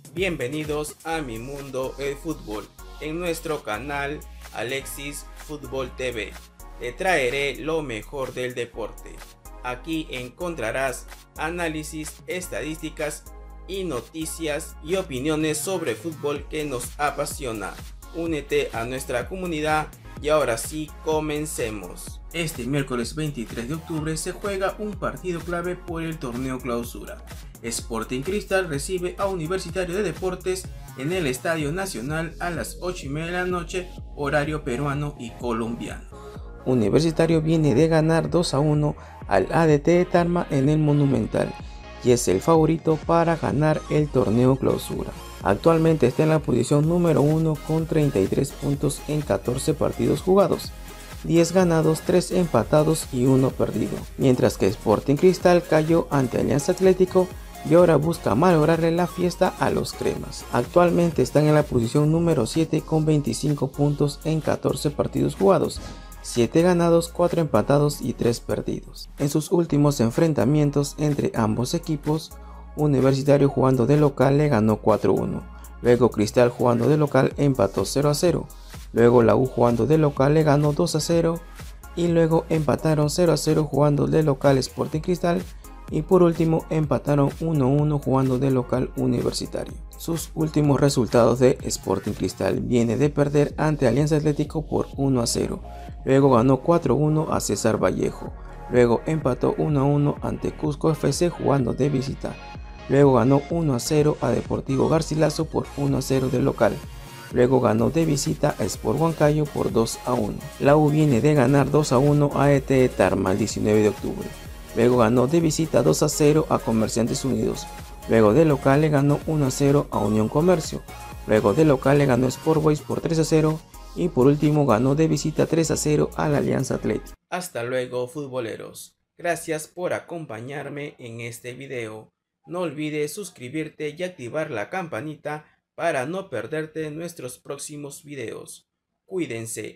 Bienvenidos a Mi Mundo el Fútbol. En nuestro canal Alexis Fútbol TV te traeré lo mejor del deporte. Aquí encontrarás análisis, estadísticas y noticias y opiniones sobre fútbol que nos apasiona. Únete a nuestra comunidad y ahora sí, comencemos. Este miércoles 23 de octubre se juega un partido clave por el torneo Clausura. Sporting Cristal recibe a Universitario de Deportes en el Estadio Nacional a las 8:30 de la noche, horario peruano y colombiano. Universitario viene de ganar 2-1 al ADT de Tarma en el Monumental y es el favorito para ganar el torneo Clausura. Actualmente está en la posición número 1 con 33 puntos en 14 partidos jugados, 10 ganados, 3 empatados y 1 perdido, mientras que Sporting Cristal cayó ante Alianza Atlético y ahora busca malograrle la fiesta a los cremas. Actualmente están en la posición número 7 con 25 puntos en 14 partidos jugados, 7 ganados, 4 empatados y 3 perdidos. En sus últimos enfrentamientos entre ambos equipos, Universitario jugando de local le ganó 4-1, luego Cristal jugando de local empató 0-0, luego la U jugando de local le ganó 2-0 y luego empataron 0-0 jugando de local Sporting Cristal y por último empataron 1-1 jugando de local Universitario. Sus últimos resultados de Sporting Cristal viene de perder ante Alianza Atlético por 1-0, luego ganó 4-1 a César Vallejo, luego empató 1-1 ante Cusco FC jugando de visita, luego ganó 1-0 a Deportivo Garcilaso por 1-0 de local, luego ganó de visita a Sport Huancayo por 2-1. La U viene de ganar 2-1 a ET de Tarma el 19 de octubre. Luego ganó de visita 2-0 a Comerciantes Unidos. Luego de local le ganó 1-0 a Unión Comercio. Luego de local le ganó Sport Boys por 3-0. Y por último ganó de visita 3-0 a la Alianza Atlético. Hasta luego, futboleros. Gracias por acompañarme en este video. No olvides suscribirte y activar la campanita para no perderte nuestros próximos videos. Cuídense.